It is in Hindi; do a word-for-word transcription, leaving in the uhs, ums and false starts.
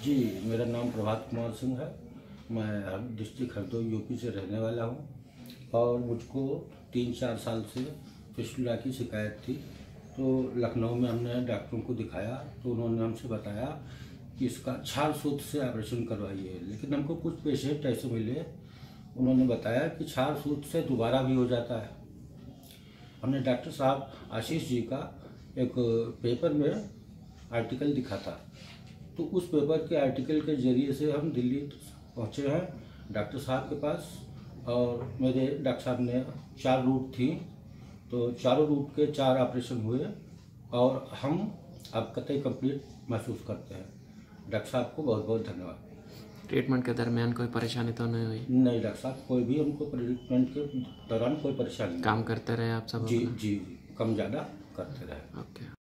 जी, मेरा नाम प्रभात कुमार सिंह है। मैं डिस्ट्रिक्ट हरदोई यूपी से रहने वाला हूँ और मुझको तीन चार साल से फिस्टुला की शिकायत थी। तो लखनऊ में हमने डॉक्टरों को दिखाया तो उन्होंने हमसे बताया कि इसका क्षार सूत्र से ऑपरेशन करवाइए, लेकिन हमको कुछ पेशेंट ऐसे मिले उन्होंने बताया कि क्षार सूत्र से दोबारा भी हो जाता है। हमने डॉक्टर साहब आशीष जी का एक पेपर में आर्टिकल दिखा था, तो उस पेपर के आर्टिकल के ज़रिए से हम दिल्ली पहुँचे हैं डॉक्टर साहब के पास। और मेरे डॉक्टर साहब ने चार रूट थी, तो चारों रूट के चार ऑपरेशन हुए और हम अब कतई कंप्लीट महसूस करते हैं। डॉक्टर साहब को बहुत बहुत धन्यवाद। ट्रीटमेंट के दरमियान कोई परेशानी तो नहीं हुई? नहीं डॉक्टर साहब, कोई भी हमको ट्रीटमेंट के दौरान कोई परेशानी नहीं। काम करते रहे आप सब? जी जी, कम ज़्यादा करते रहे। ओके।